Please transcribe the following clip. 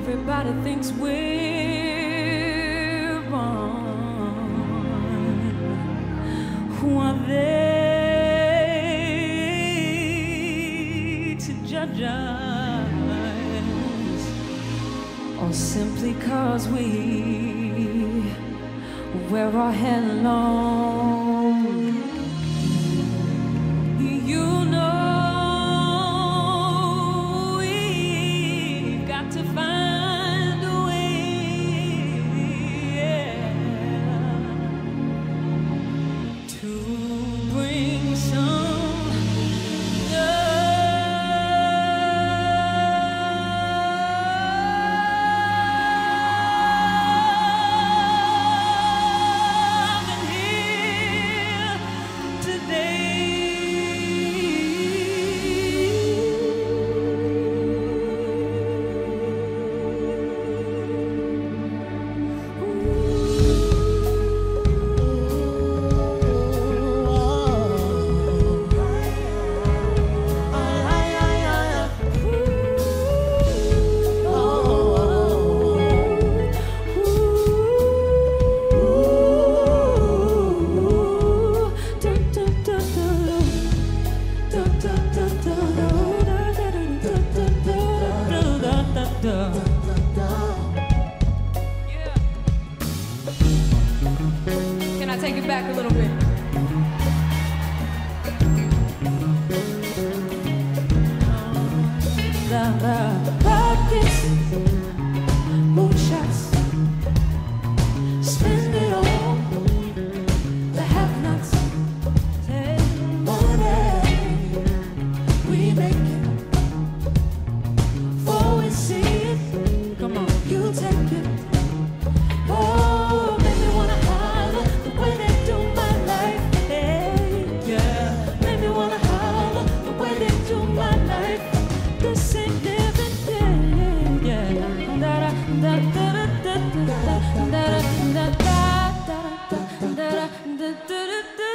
Everybody thinks we're wrong. Who are they to judge us? Or simply 'cause we wear our hair long? You know we've got to find a way, to bring some love in here today. Can I take it back a little bit? Pockets, moonshots, spend it all. The have-nots, money we make it. Before we see it, come on, you take it. Oh, make me wanna holler the way they do my life. Hey, yeah, make me wanna holler the way they do my life. This ain't living, yeah, yeah. Da da da da da da da da da da da da da da da.